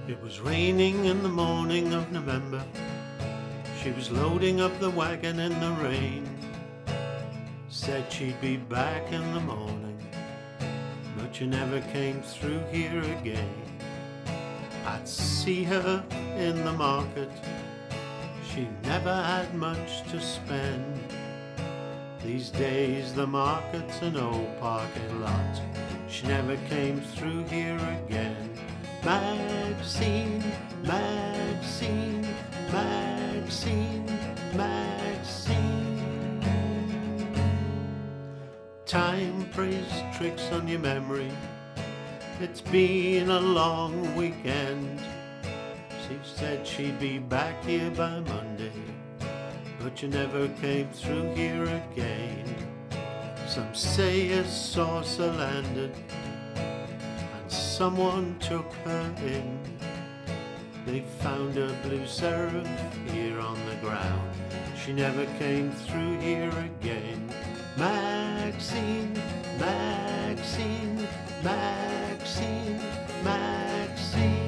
It was raining in the morning of November. She was loading up the wagon in the rain. Said she'd be back in the morning, but she never came through here again. I'd see her in the market. She never had much to spend. These days the market's an old parking lot. She never came through here again. Maxine, Maxine, Maxine, Maxine. Time plays tricks on your memory. It's been a long weekend. She said she'd be back here by Monday, but you never came through here again. Some say a saucer landed and someone took her in. They found a blue seraph here on the ground. She never came through here again. Maxine, Maxine, Maxine, Maxine.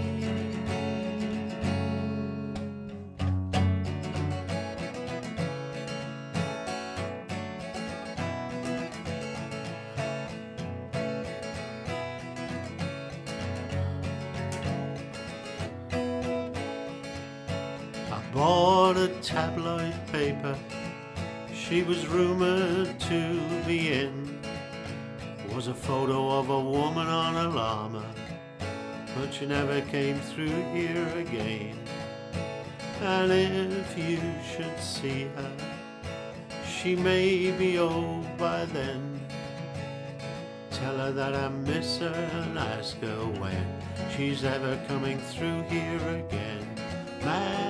Bought a tabloid paper she was rumored to be in. Was a photo of a woman on a llama, but she never came through here again. And if you should see her, she may be old by then. Tell her that I miss her and ask her when she's ever coming through here again.